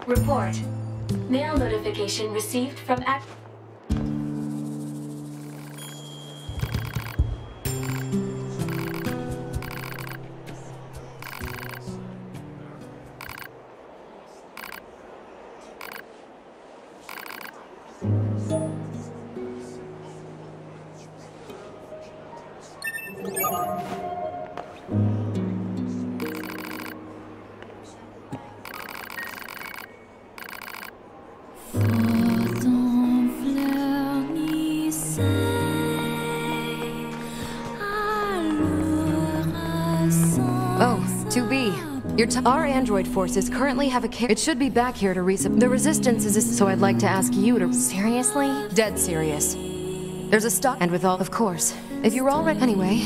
Report. Mail notification received from Our android forces currently have a It should be back here to resup. The resistance is so I'd like to ask you to... Seriously? Dead serious. There's a stock and with all... Of course. If you're all ready... Anyway...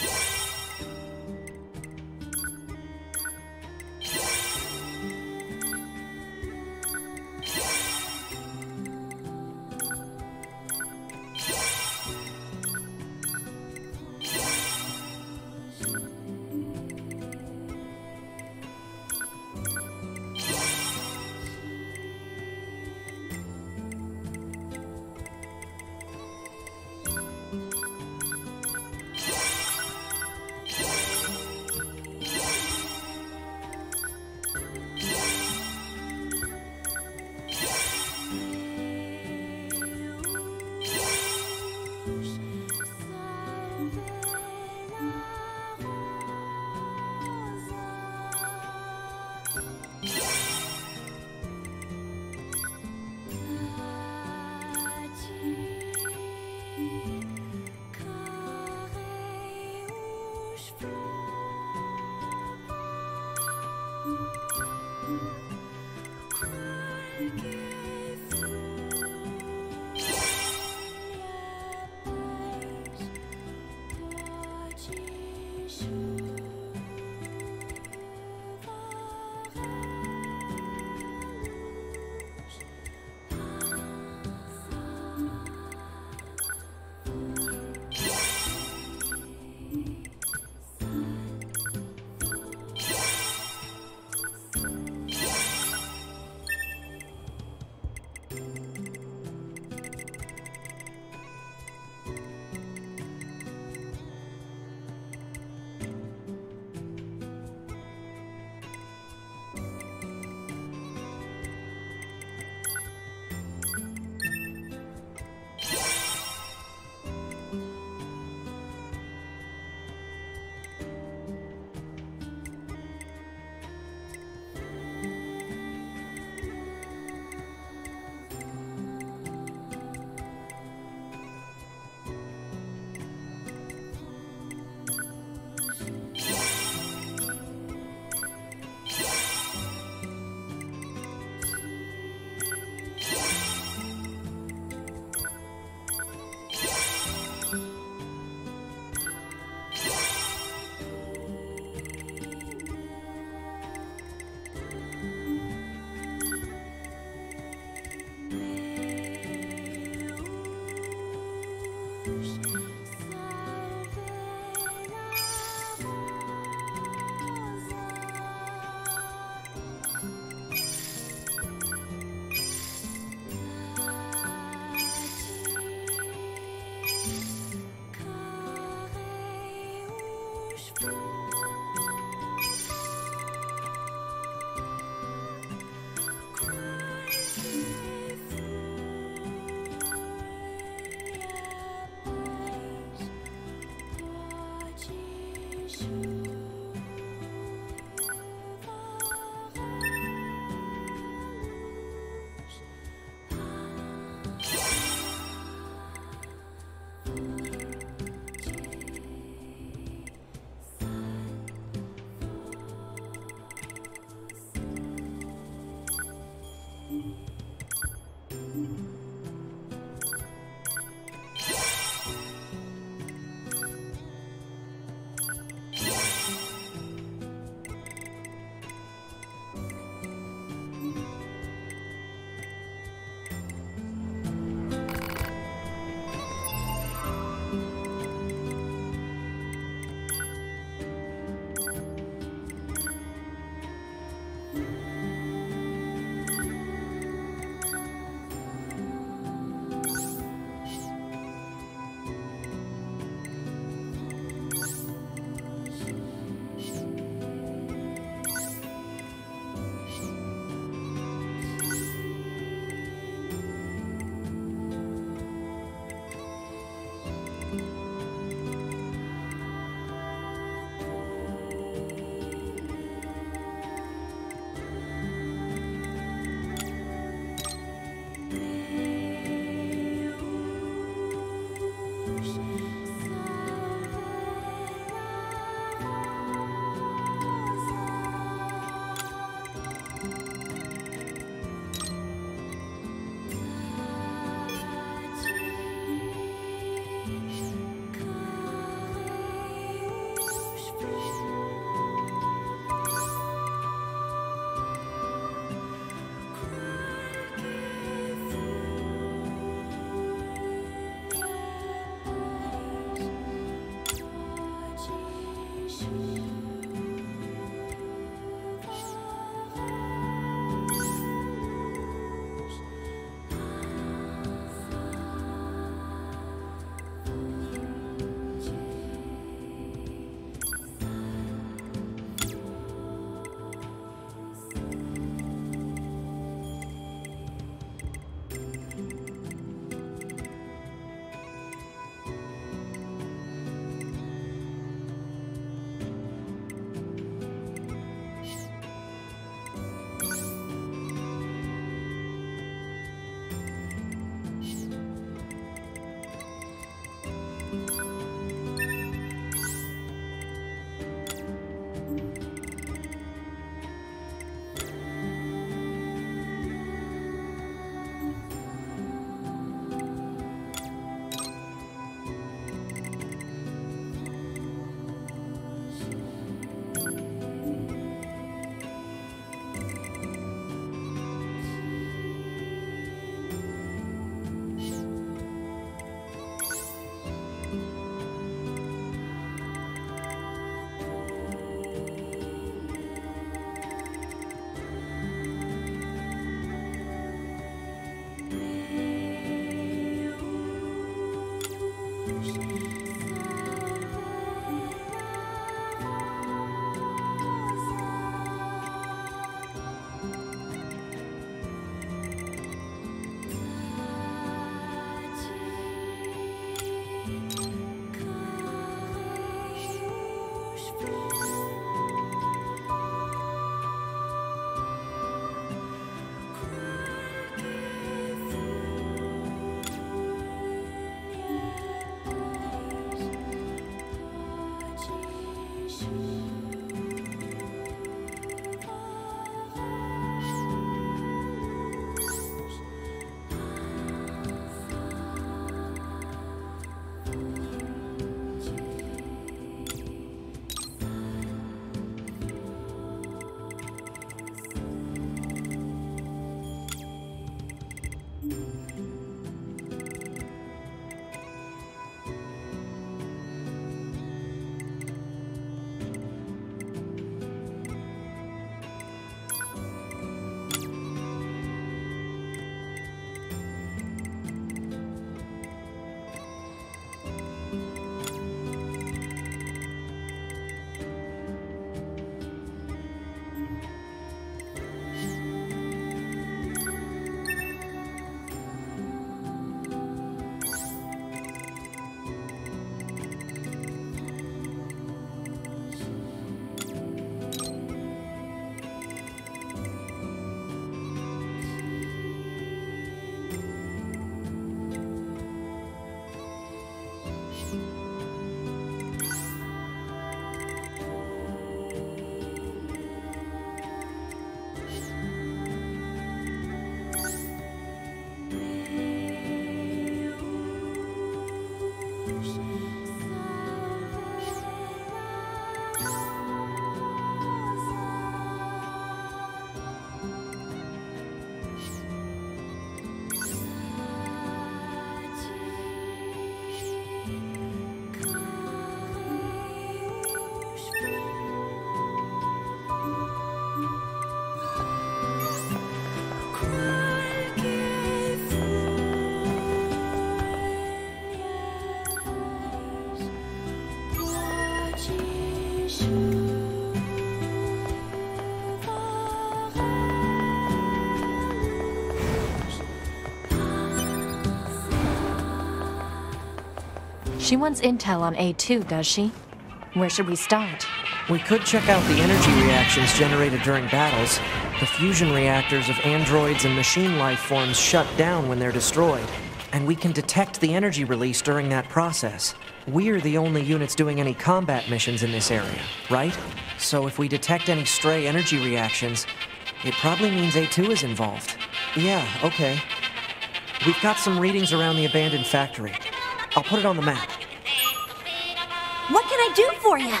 She wants intel on A2, does she? Where should we start? We could check out the energy reactions generated during battles. The fusion reactors of androids and machine life forms shut down when they're destroyed, and we can detect the energy release during that process. We're the only units doing any combat missions in this area, right? So if we detect any stray energy reactions, it probably means A2 is involved. Yeah, okay. We've got some readings around the abandoned factory. I'll put it on the map. What can I do for you?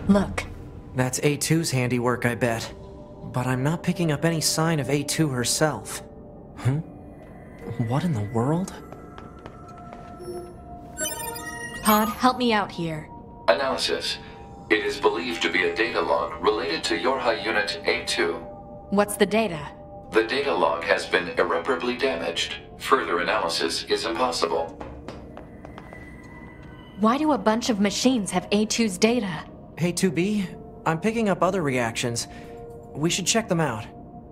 Look. That's A2's handiwork, I bet. But I'm not picking up any sign of A2 herself. Huh? What in the world? Pod, help me out here. Analysis. It is believed to be a data log related to your high unit A2. What's the data? The data log has been irreparably damaged. Further analysis is impossible. Why do a bunch of machines have A2's data? Hey 2B, I'm picking up other reactions. We should check them out.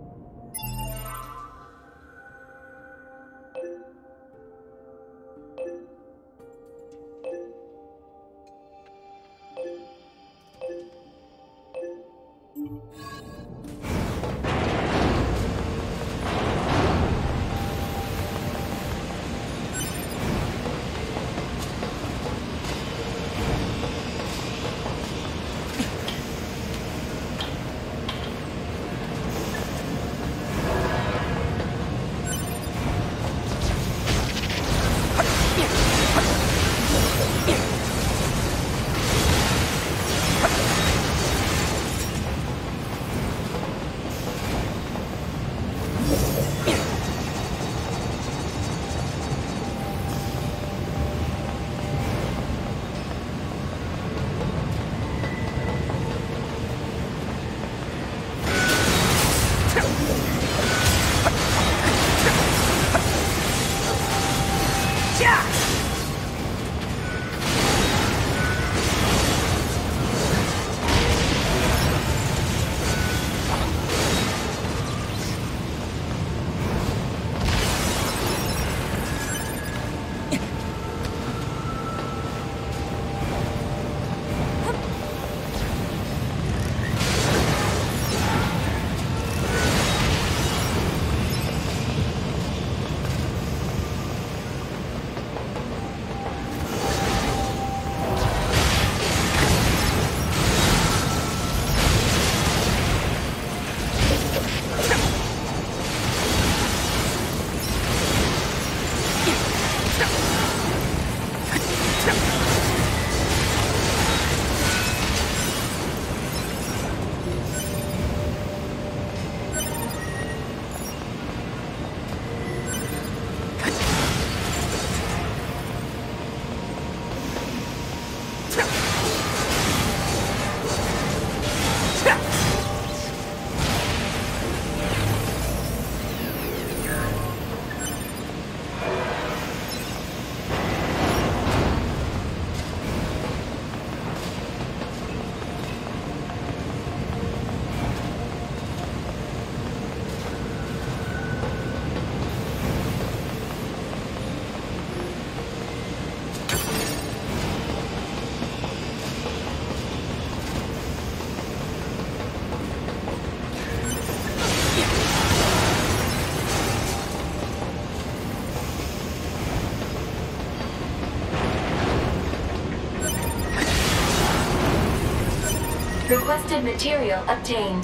Requested material obtained.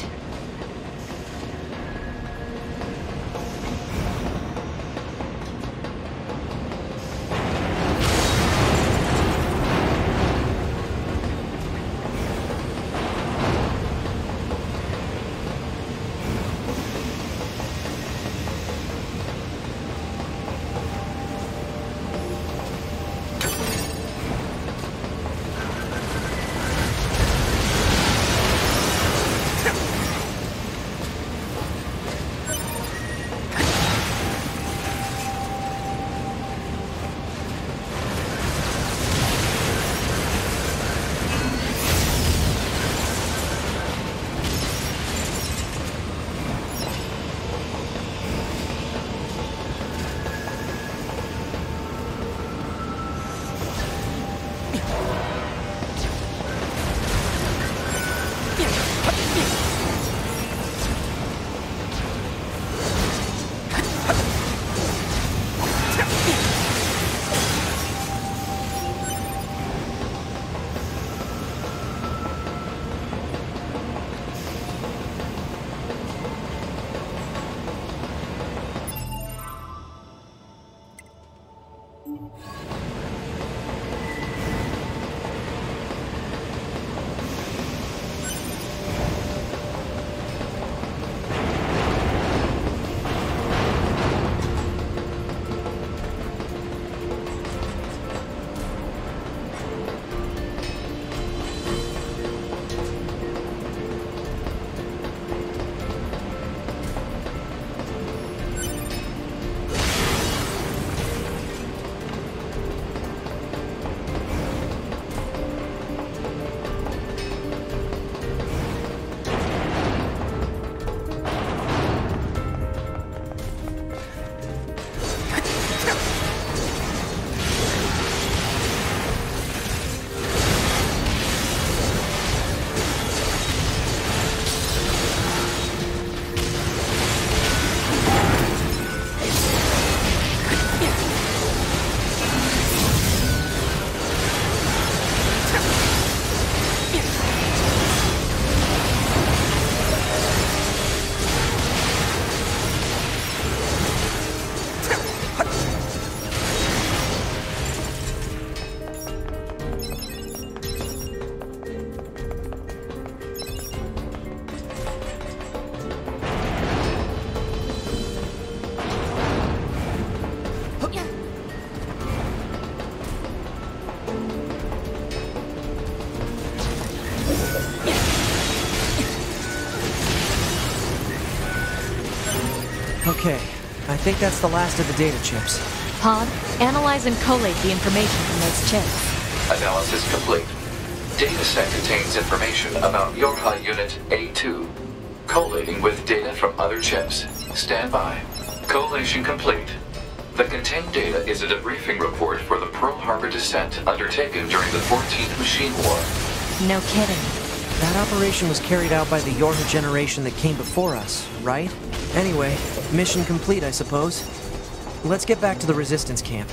Okay, I think that's the last of the data chips. Pod, analyze and collate the information from those chips. Analysis complete. Data set contains information about your high unit A2. Collating with data from other chips. Stand by. Collation complete. The contained data is a debriefing report for the Pearl Harbor descent undertaken during the 14th Machine War. No kidding. That operation was carried out by the Yorha generation that came before us, right? Anyway, mission complete, I suppose. Let's get back to the Resistance camp.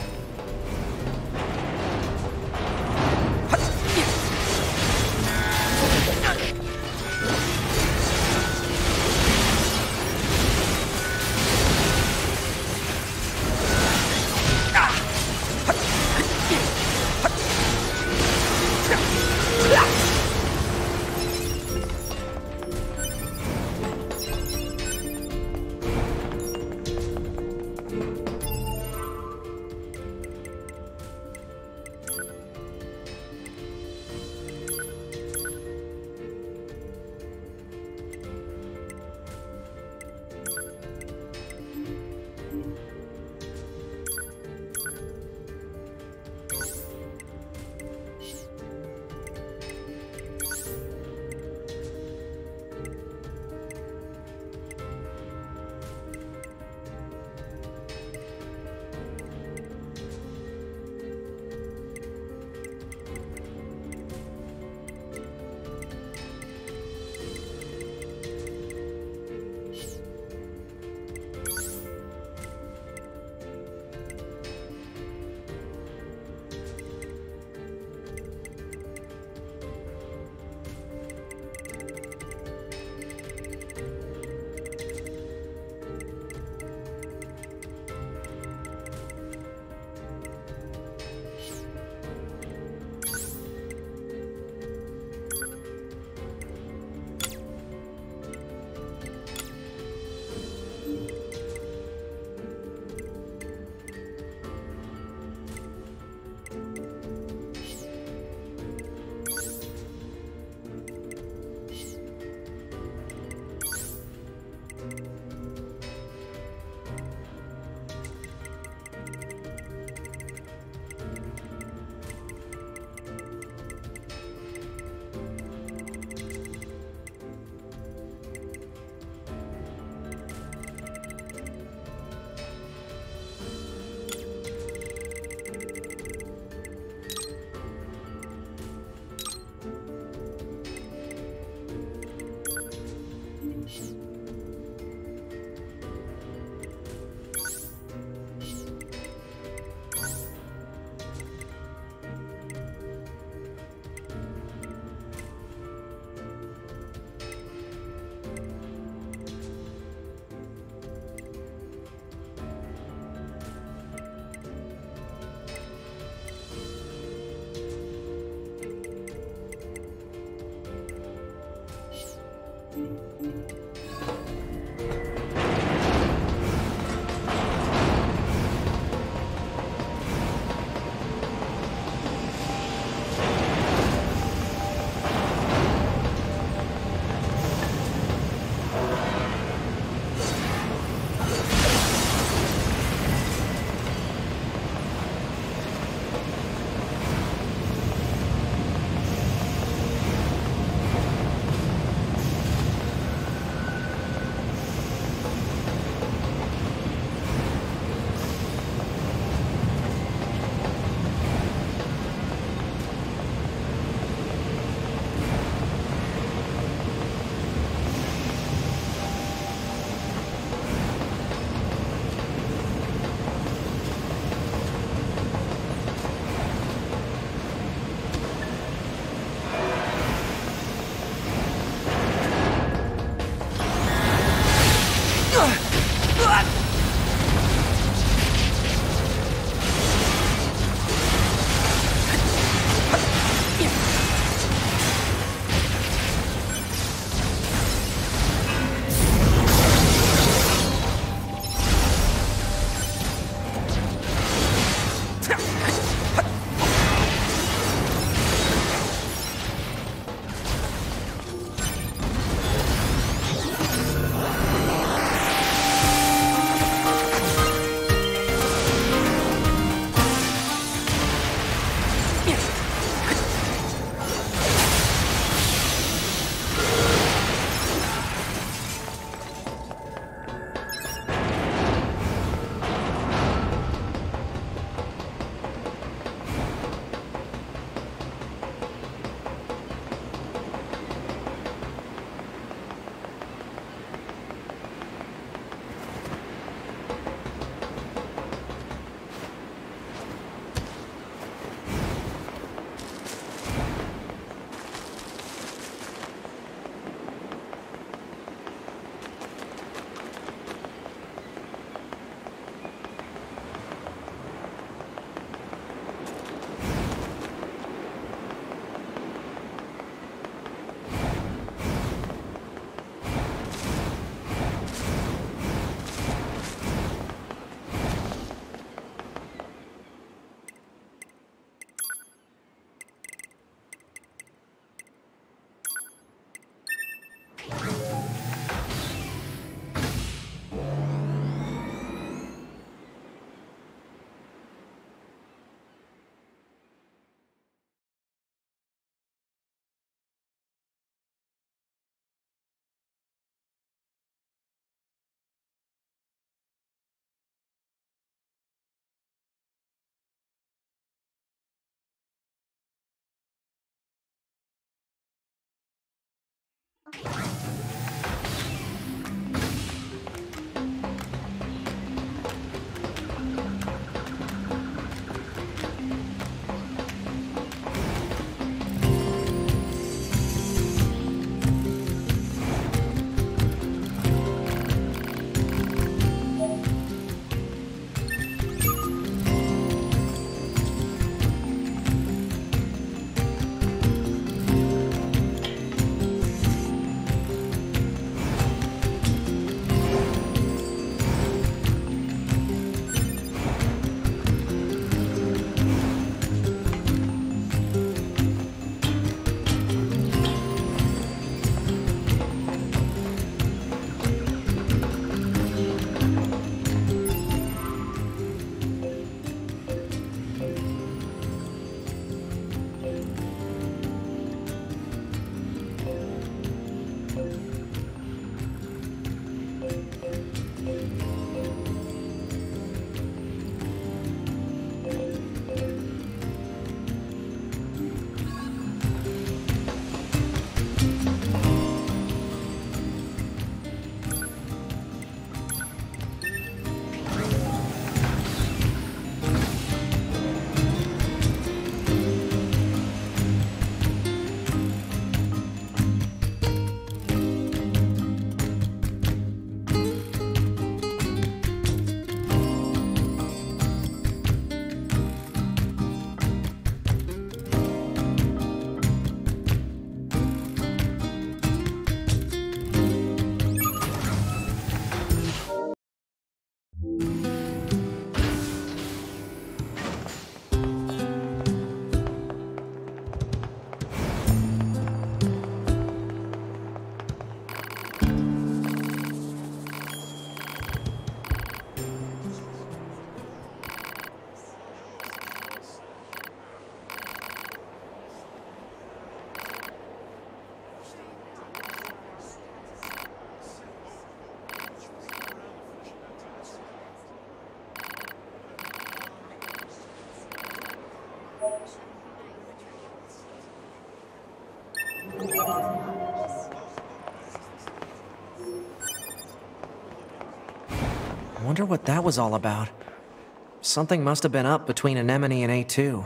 Wonder what that was all about. Something must have been up between Anemone and A2.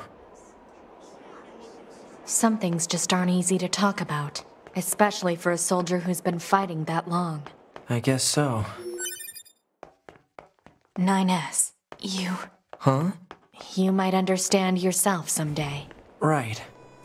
Some things just aren't easy to talk about, especially for a soldier who's been fighting that long. I guess so. 9S, you... Huh? You might understand yourself someday. Right.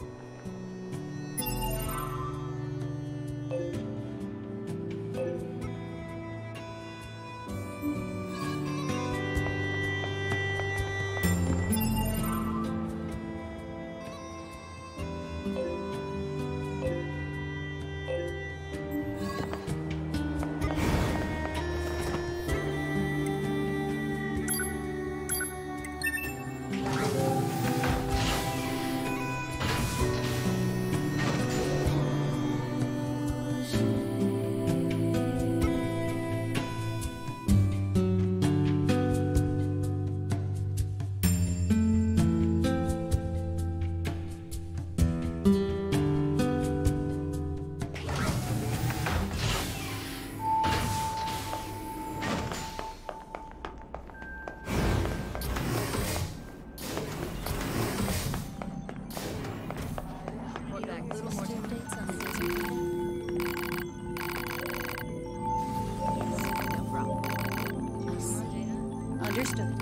Understood.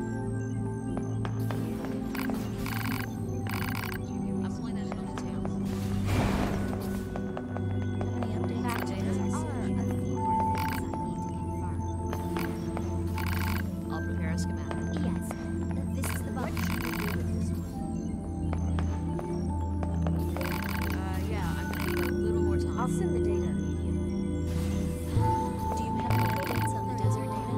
I'll prepare a schematic. Yes. This is the box. Yeah, I'm gonna need a little more time. I'll send the data immediately. Do you have any updates on the desert data?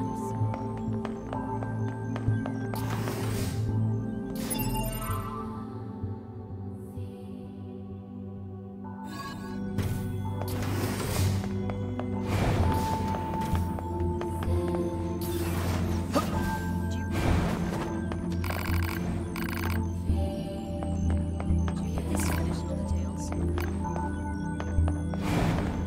Do you get these additional details?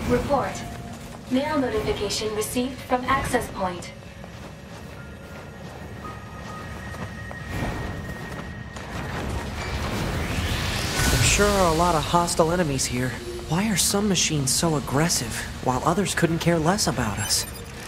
Report. Mail notification received from access point. There sure are a lot of hostile enemies here. Why are some machines so aggressive, while others couldn't care less about us?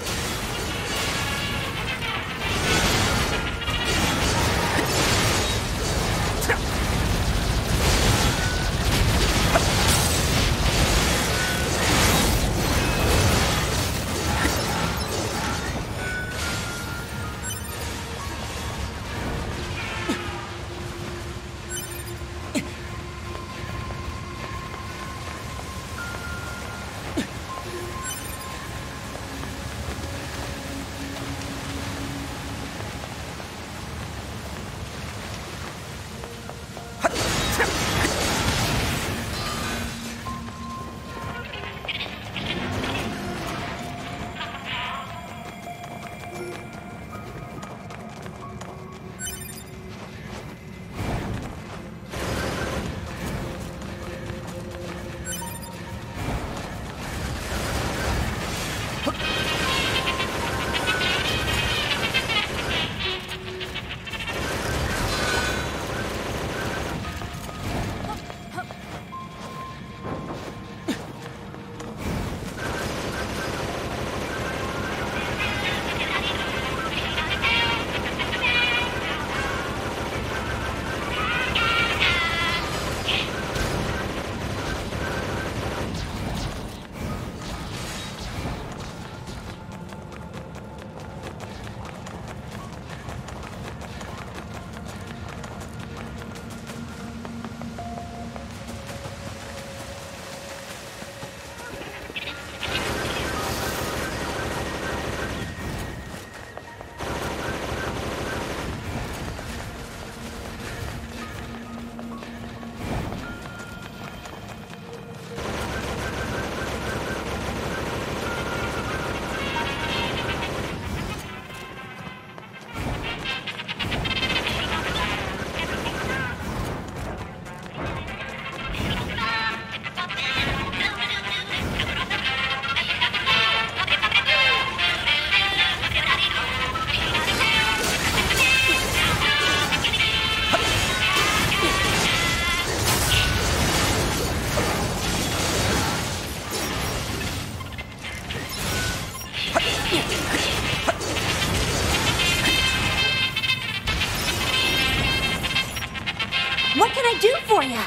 What can I do for you?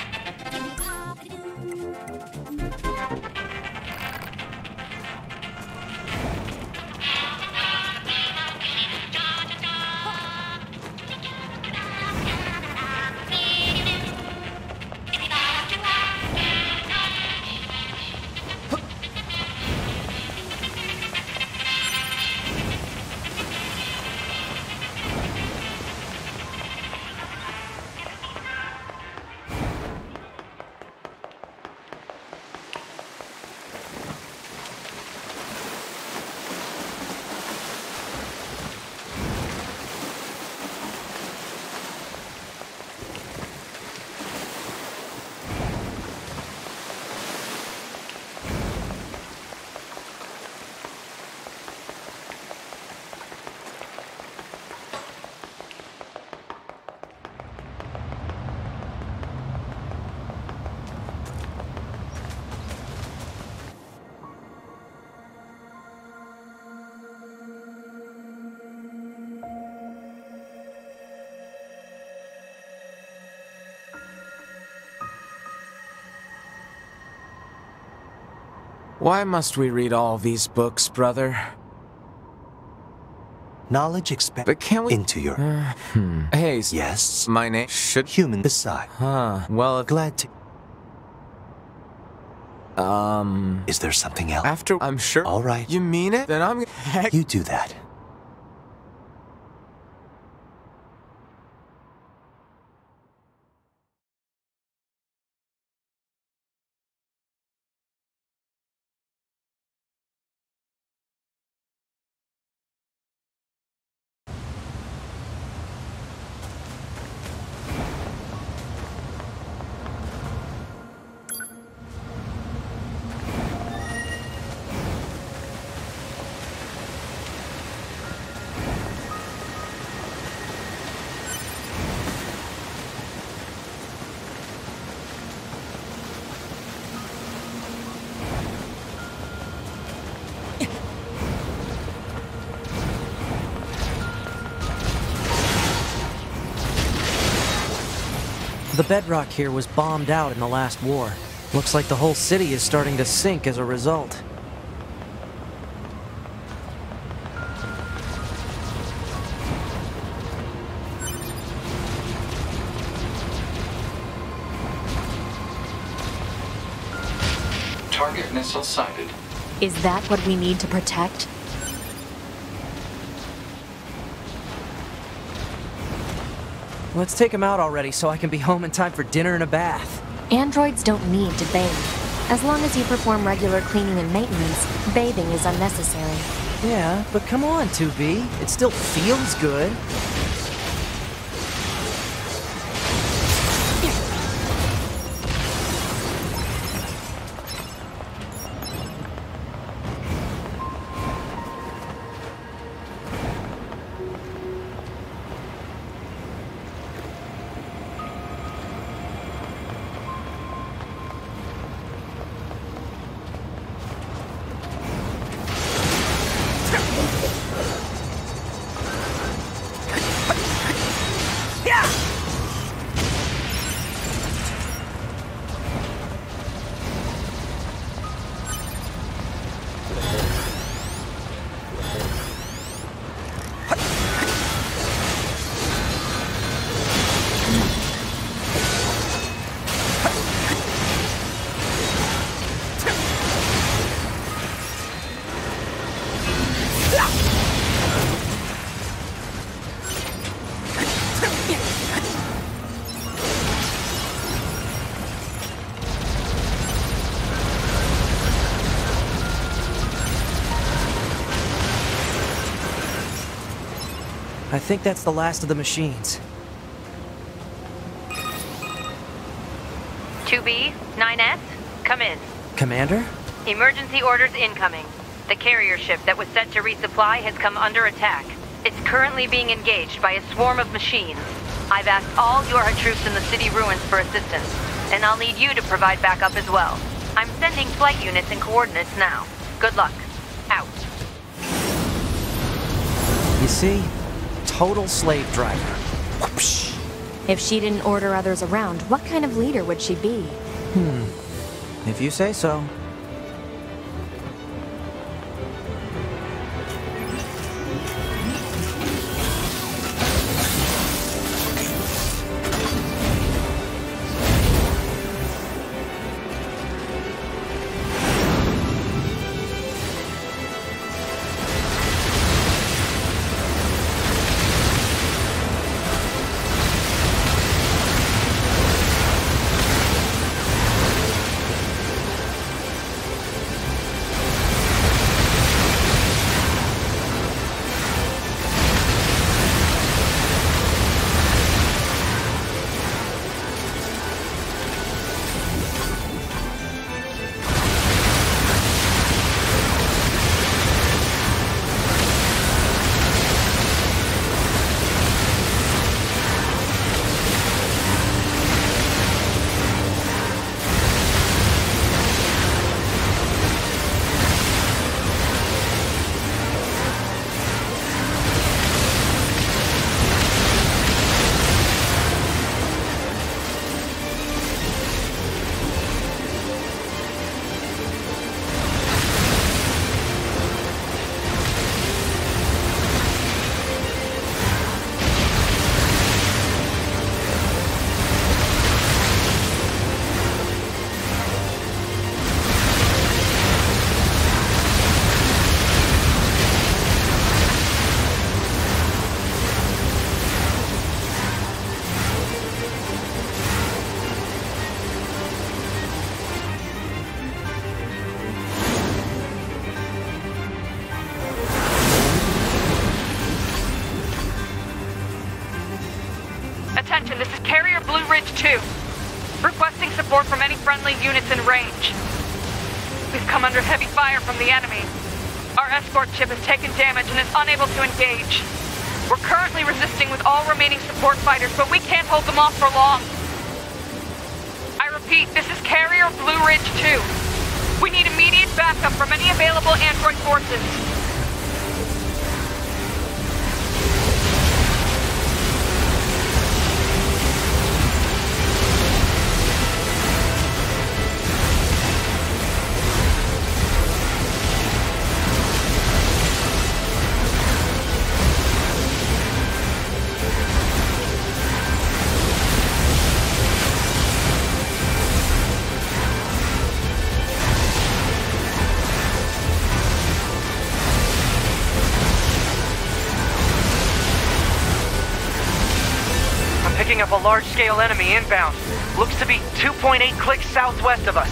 Why must we read all these books, brother? Knowledge expand But can we... into your Hey, yes, my name should... human beside. Well, Glad to. Is there something else? after I'm sure... All right. You mean it? Then I'm... Heck... You do that. The bedrock here was bombed out in the last war. Looks like the whole city is starting to sink as a result. Target missile sighted. Is that what we need to protect? Let's take him out already so I can be home in time for dinner and a bath. Androids don't need to bathe. As long as you perform regular cleaning and maintenance, bathing is unnecessary. Yeah, but come on, 2B. It still feels good. I think that's the last of the machines. 2B, 9S, come in. Commander? Emergency orders incoming. The carrier ship that was set to resupply has come under attack. It's currently being engaged by a swarm of machines. I've asked all Yorha troops in the city ruins for assistance, and I'll need you to provide backup as well. I'm sending flight units and coordinates now. Good luck. Out. You see? Total slave driver. Whoopsh. If she didn't order others around, what kind of leader would she be? If you say so. Attention, this is Carrier Blue Ridge 2. Requesting support from any friendly units in range. We've come under heavy fire from the enemy. Our escort ship has taken damage and is unable to engage. We're currently resisting with all remaining support fighters, but we can't hold them off for long. I repeat, this is Carrier Blue Ridge 2. We need immediate backup from any available android forces. picking up a large-scale enemy inbound. Looks to be 2.8 clicks southwest of us.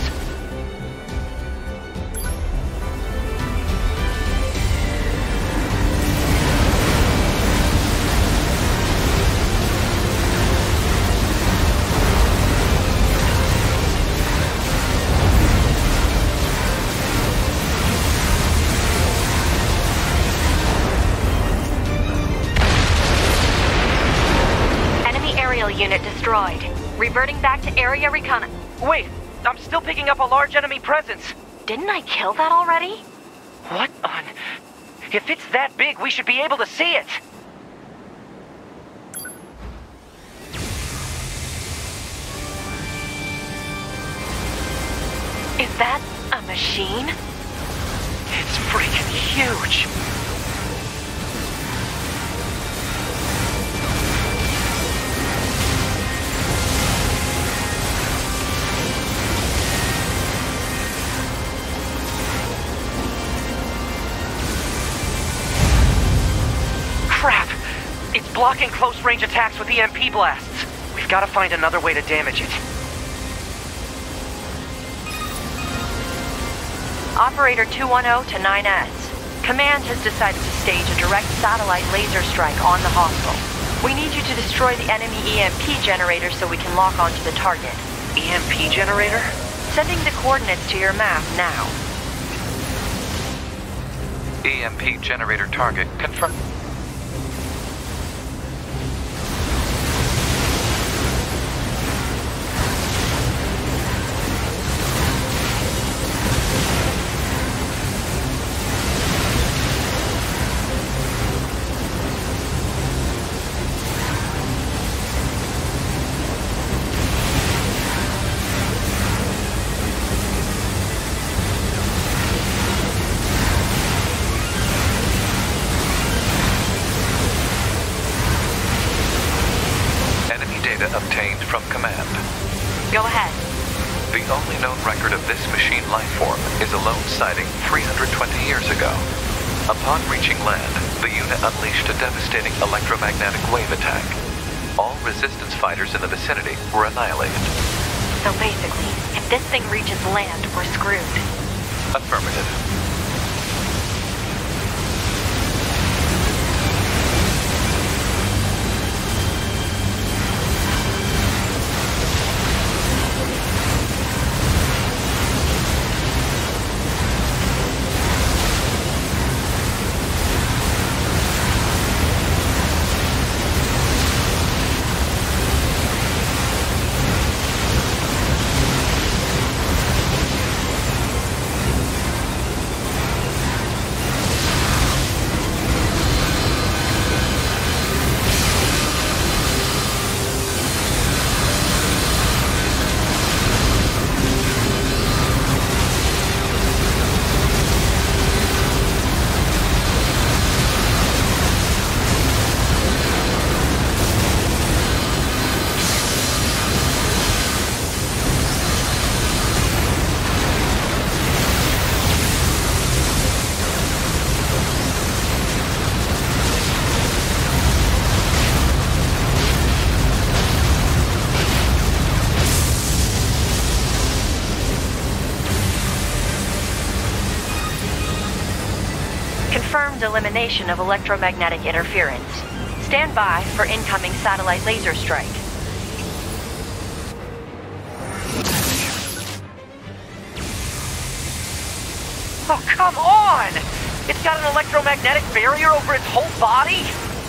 Unit destroyed. Reverting back to area recon. Wait, I'm still picking up a large enemy presence. Didn't I kill that already? What on... If it's that big, we should be able to see it. Is that a machine? It's freaking huge. Crap! It's blocking close-range attacks with EMP blasts. We've got to find another way to damage it. Operator 210 to 9S. Command has decided to stage a direct satellite laser strike on the hostile. We need you to destroy the enemy EMP generator so we can lock onto the target. EMP generator? Sending the coordinates to your map now. EMP generator target confirmed. Obtained from command. Go ahead. The only known record of this machine life form is a lone sighting 320 years ago. Upon reaching land, the unit unleashed a devastating electromagnetic wave attack. All resistance fighters in the vicinity were annihilated. So basically, if this thing reaches land, we're screwed. Affirmative. Confirmed elimination of electromagnetic interference. Stand by for incoming satellite laser strike. Oh, come on! It's got an electromagnetic barrier over its whole body?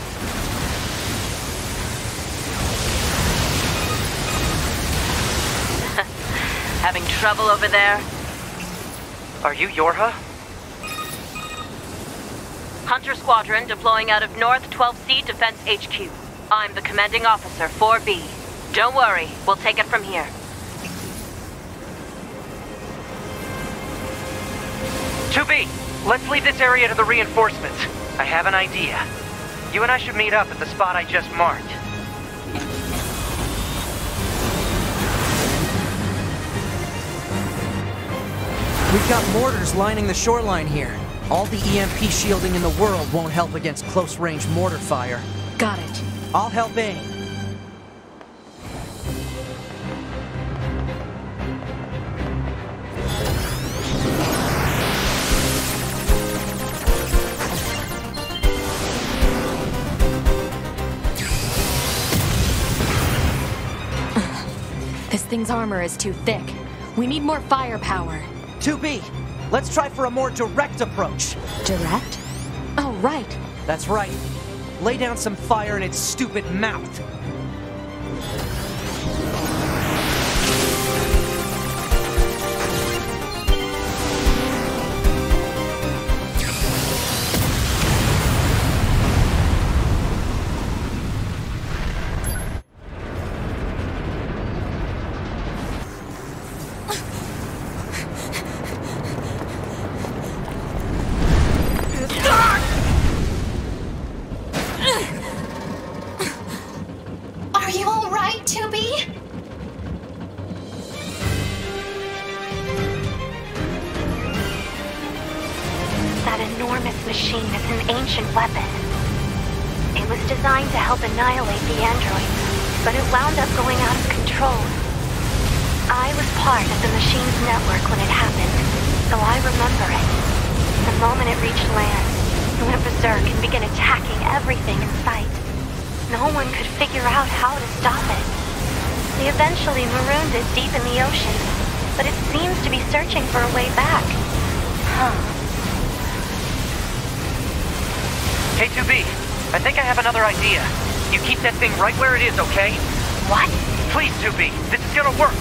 Having trouble over there? Are you Yorha? Hunter Squadron deploying out of North 12C Defense HQ. I'm the commanding officer, 4B. Don't worry, we'll take it from here. 2B, let's leave this area to the reinforcements. I have an idea. You and I should meet up at the spot I just marked. We've got mortars lining the shoreline here. All the EMP shielding in the world won't help against close-range mortar fire. Got it. I'll help aim. thing's armor is too thick. We need more firepower. 2B, let's try for a more direct approach. Direct? Oh, right. That's right. Lay down some fire in its stupid mouth. Machine is an ancient weapon. It was designed to help annihilate the androids, but it wound up going out of control. I was part of the machine's network when it happened, so I remember it. The moment it reached land, it went berserk and began attacking everything in sight. No one could figure out how to stop it. They eventually marooned it deep in the ocean, but it seems to be searching for a way back. Hey, 2B, I think I have another idea. You keep that thing right where it is, okay? What? Please, 2B, this is gonna work.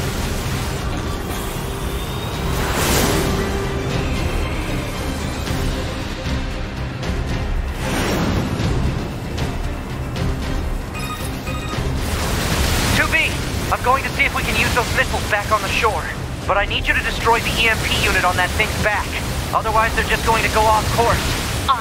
2B, I'm going to see if we can use those missiles back on the shore. But I need you to destroy the EMP unit on that thing's back. Otherwise, they're just going to go off course. On.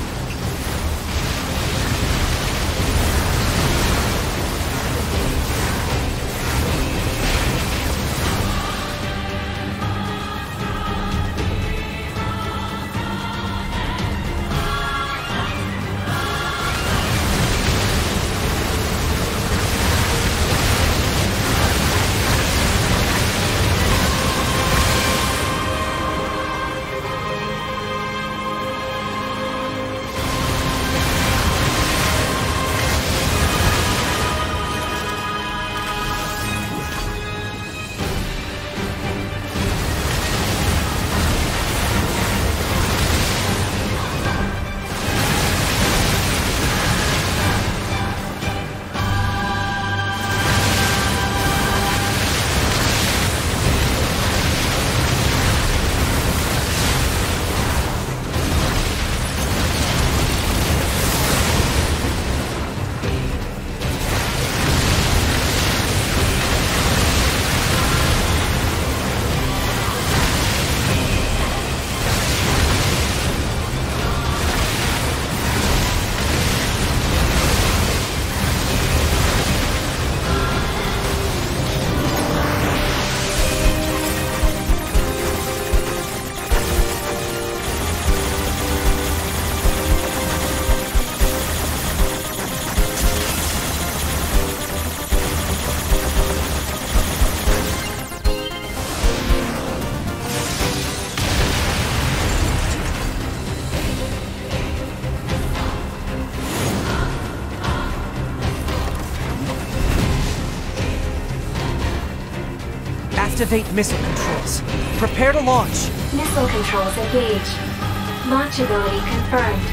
'Activate missile controls. Prepare to launch. Missile controls engaged. Launch ability confirmed.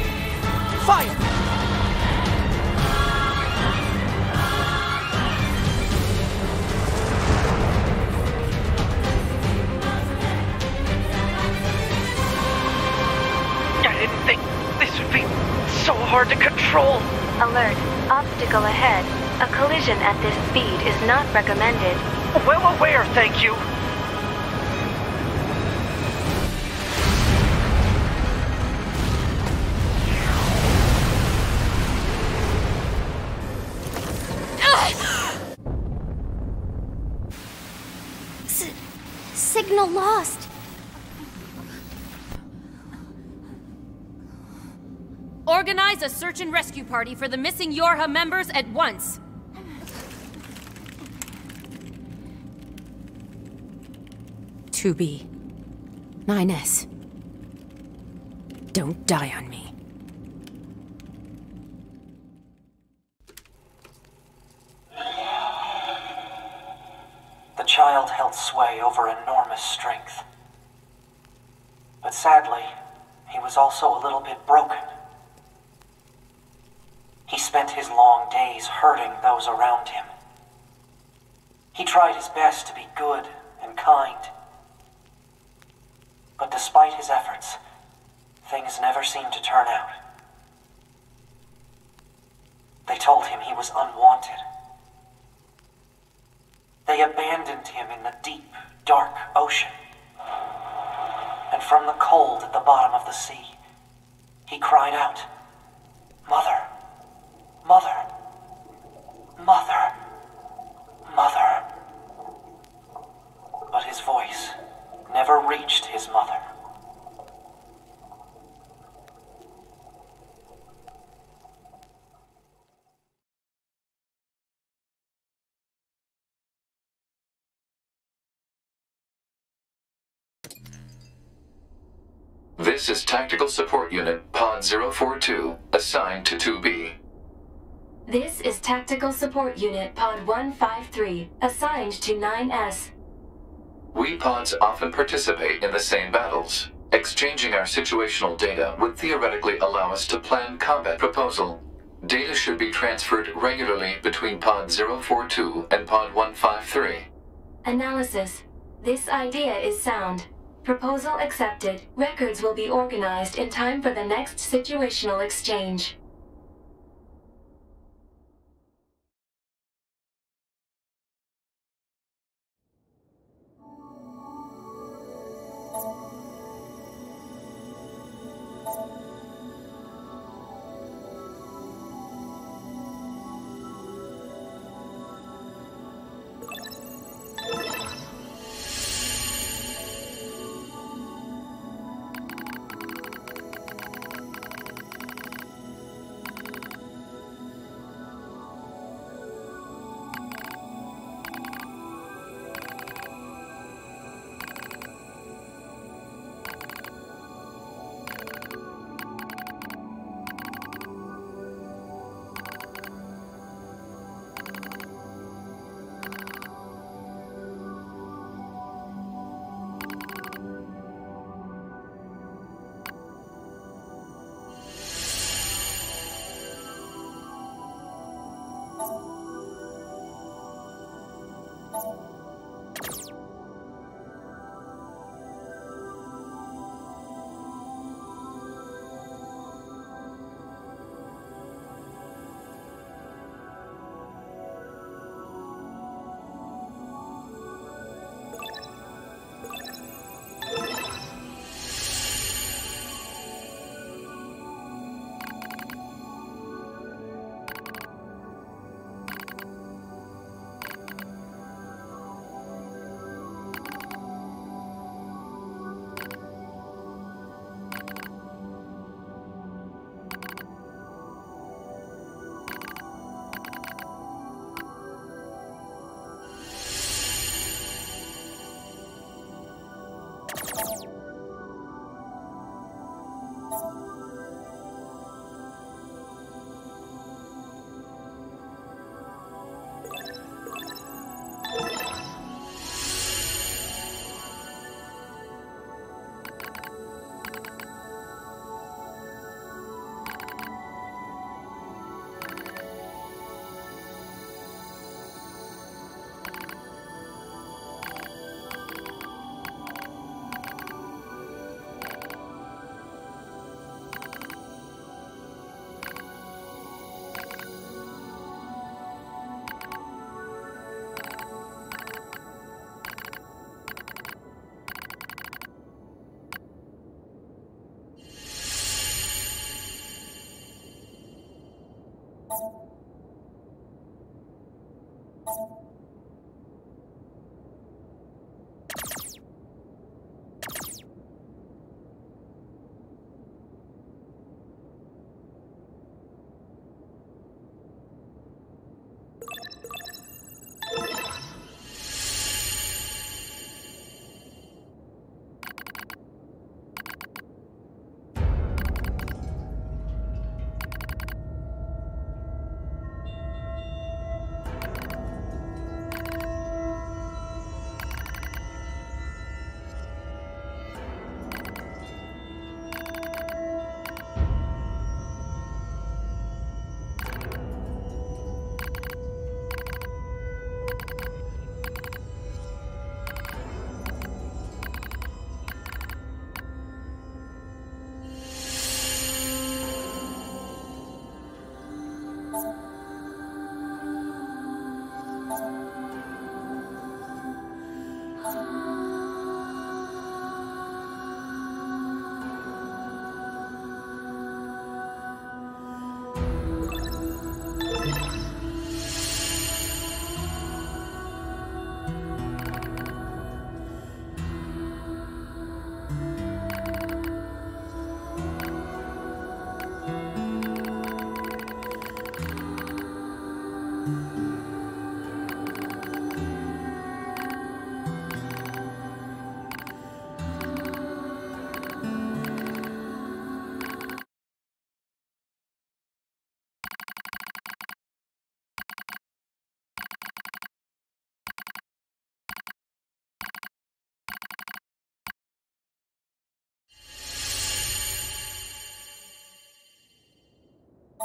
Fire! I didn't think this would be so hard to control. Alert. Obstacle ahead. A collision at this speed is not recommended. Well aware, thank you. Signal lost. Organize a search and rescue party for the missing Yorha members at once. To be 9S. Don't die on me. sway over enormous strength. But sadly, he was also a little bit broken. He spent his long days hurting those around him. He tried his best to be good and kind. But despite his efforts, things never seemed to turn out. They told him he was unwanted. They abandoned him in the deep, dark ocean. And from the cold at the bottom of the sea, he cried out, "Mother, Mother, Mother, Mother." But his voice never reached his mother. This is Tactical Support Unit Pod 042, assigned to 2B. This is Tactical Support Unit Pod 153, assigned to 9S. We pods often participate in the same battles. Exchanging our situational data would theoretically allow us to plan combat proposal. Data should be transferred regularly between Pod 042 and Pod 153. Analysis. This idea is sound. Proposal accepted. Records will be organized in time for the next situational exchange.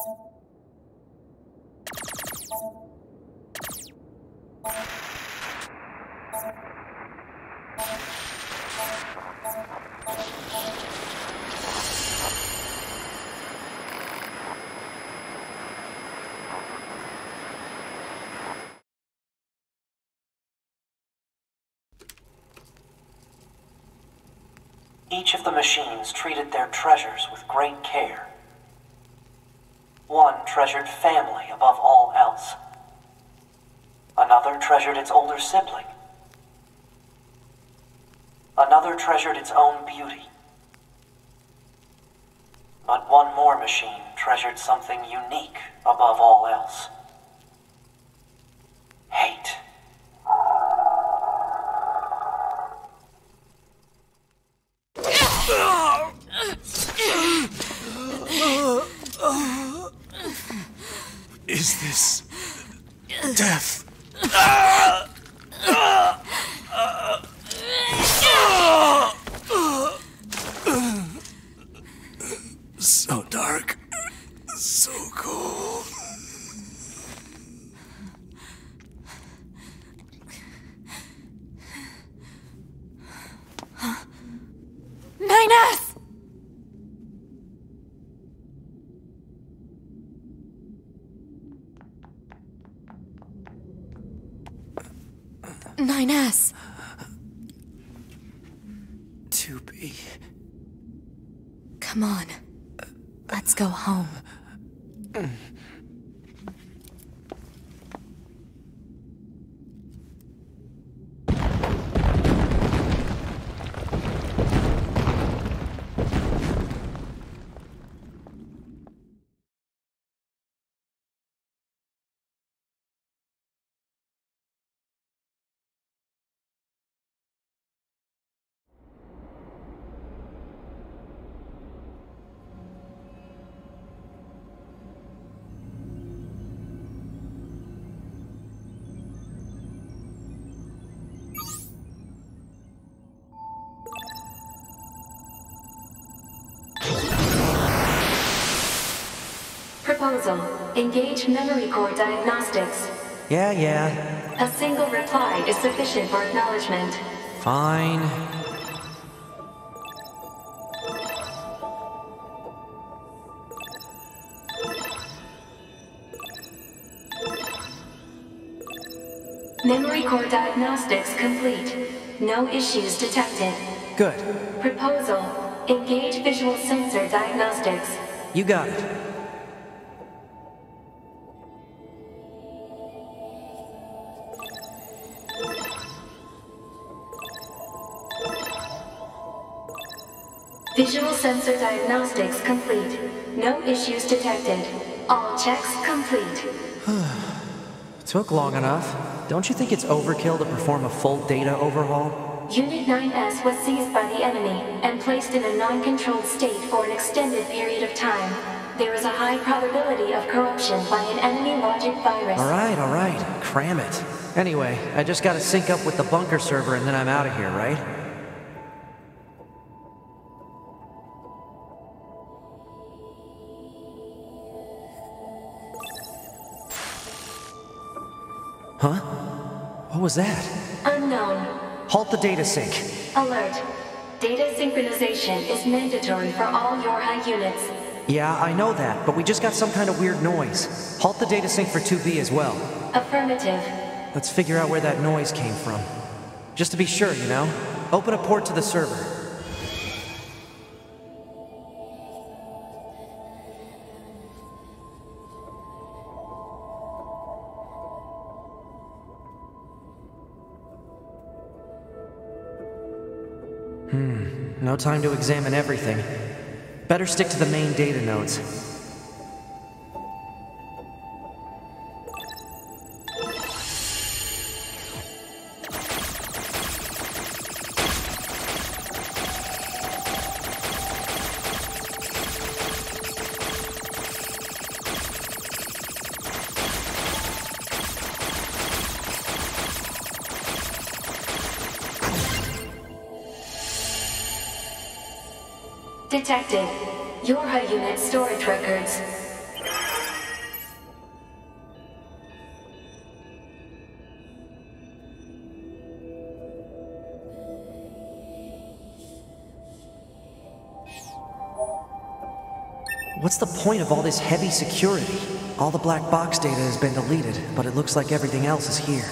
Each of the machines treated their treasures with great care. One treasured family above all else. Another treasured its older sibling. Another treasured its own beauty. But one more machine treasured something unique above all else. Hate. Is this death? So dark, so cold. Nines! Nines. 2B. Come on. Let's go home. Proposal. Engage memory core diagnostics. Yeah. A single reply is sufficient for acknowledgement. Fine. Memory core diagnostics complete. No issues detected. Good. Proposal. Engage visual sensor diagnostics. You got it. Visual sensor diagnostics complete. No issues detected. All checks complete. Took long enough. Don't you think it's overkill to perform a full data overhaul? Unit 9S was seized by the enemy and placed in a non-controlled state for an extended period of time. There is a high probability of corruption by an enemy logic virus. All right. Cram it. Anyway, I just gotta sync up with the bunker server and then I'm out of here, right? Huh? What was that? Unknown. Halt the data sync. Alert. Data synchronization is mandatory for all your high units. Yeah, I know that, but we just got some kind of weird noise. Halt the data sync for 2B as well. Affirmative. Let's figure out where that noise came from. Just to be sure, you know? Open a port to the server. No time to examine everything. Better stick to the main data nodes. Detected. Your high unit storage records. What's the point of all this heavy security? All the black box data has been deleted, but it looks like everything else is here.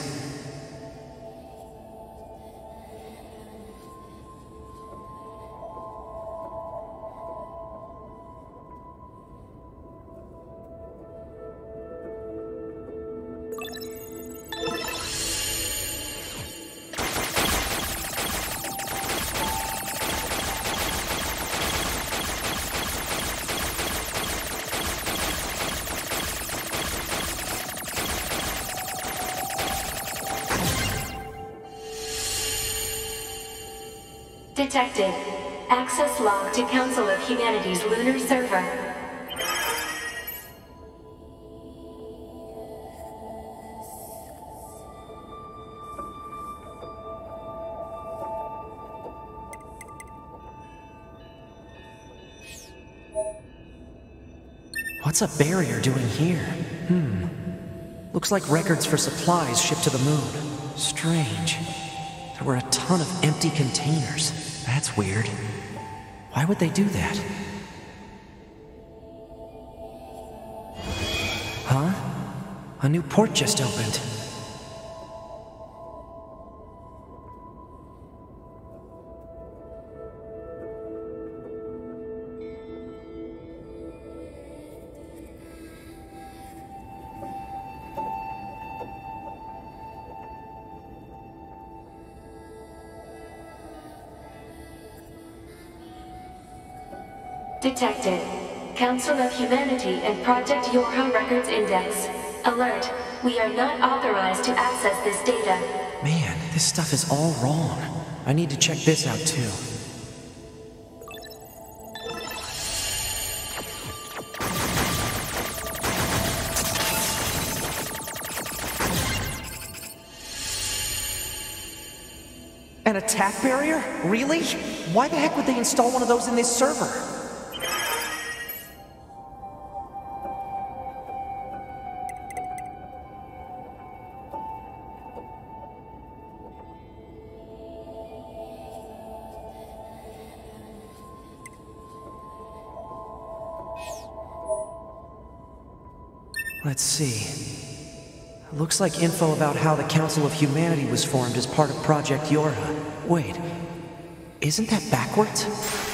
Detected. Access log to Council of Humanity's lunar server. What's a barrier doing here? Looks like records for supplies shipped to the moon. Strange. There were a ton of empty containers. That's weird. Why would they do that? Huh? A new port just opened. Detected. Council of Humanity and Project Yorha Records Index. Alert. We are not authorized to access this data. Man, this stuff is all wrong. I need to check this out too. An attack barrier? Really? Why the heck would they install one of those in this server? Let's see. Looks like info about how the Council of Humanity was formed as part of Project Yorha. Wait, isn't that backwards?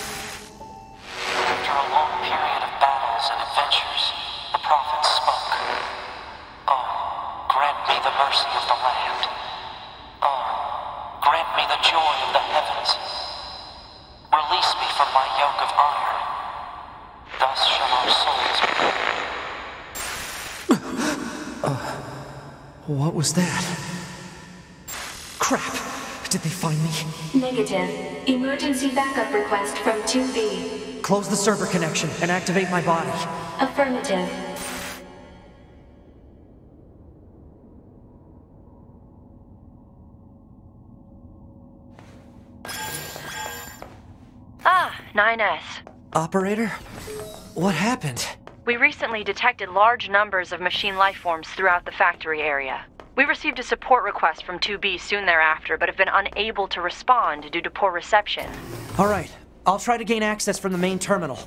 After a long period of battles and adventures, the prophet spoke. Oh, grant me the mercy of the land. Oh, grant me the joy of the heavens. Release me from my yoke of iron. Thus shall our souls be. What was that? Crap! Did they find me? Negative. Emergency backup request from 2B. Close the server connection and activate my body. Affirmative. Ah, 9S. Operator? What happened? We recently detected large numbers of machine lifeforms throughout the factory area. We received a support request from 2B soon thereafter, but have been unable to respond due to poor reception. All right, I'll try to gain access from the main terminal.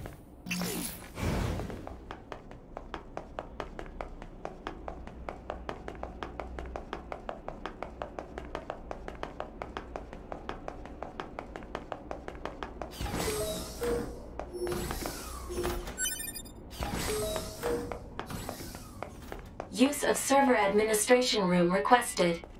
Use of server administration room requested.